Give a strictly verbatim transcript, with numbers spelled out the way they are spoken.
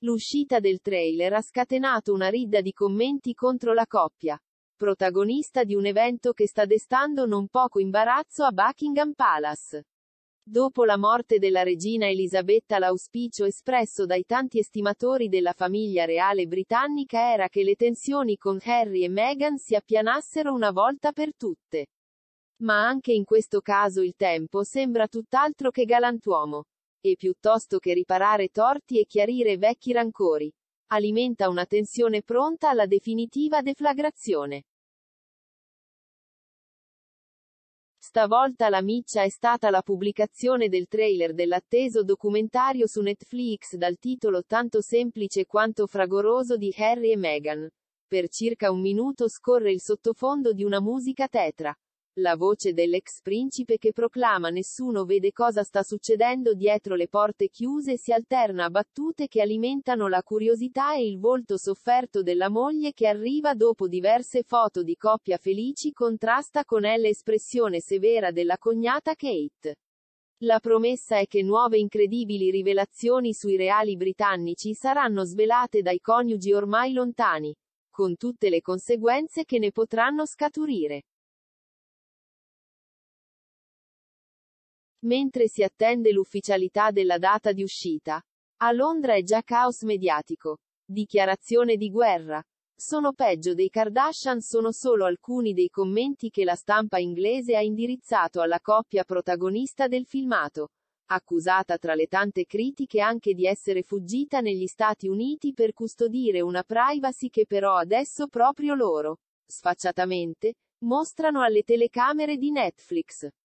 L'uscita del trailer ha scatenato una ridda di commenti contro la coppia, protagonista di un evento che sta destando non poco imbarazzo a Buckingham Palace. Dopo la morte della regina Elisabetta, l'auspicio espresso dai tanti estimatori della famiglia reale britannica era che le tensioni con Harry e Meghan si appianassero una volta per tutte. Ma anche in questo caso il tempo sembra tutt'altro che galantuomo. E piuttosto che riparare torti e chiarire vecchi rancori, alimenta una tensione pronta alla definitiva deflagrazione. Stavolta la miccia è stata la pubblicazione del trailer dell'atteso documentario su Netflix dal titolo tanto semplice quanto fragoroso di Harry e Meghan. Per circa un minuto scorre il sottofondo di una musica tetra. La voce dell'ex principe che proclama "nessuno vede cosa sta succedendo dietro le porte chiuse" si alterna a battute che alimentano la curiosità e il volto sofferto della moglie che arriva dopo diverse foto di coppia felici contrasta con l'espressione severa della cognata Kate. La promessa è che nuove incredibili rivelazioni sui reali britannici saranno svelate dai coniugi ormai lontani, con tutte le conseguenze che ne potranno scaturire. Mentre si attende l'ufficialità della data di uscita, a Londra è già caos mediatico. Dichiarazione di guerra. Sono peggio dei Kardashian sono solo alcuni dei commenti che la stampa inglese ha indirizzato alla coppia protagonista del filmato, accusata tra le tante critiche anche di essere fuggita negli Stati Uniti per custodire una privacy che però adesso proprio loro, sfacciatamente, mostrano alle telecamere di Netflix.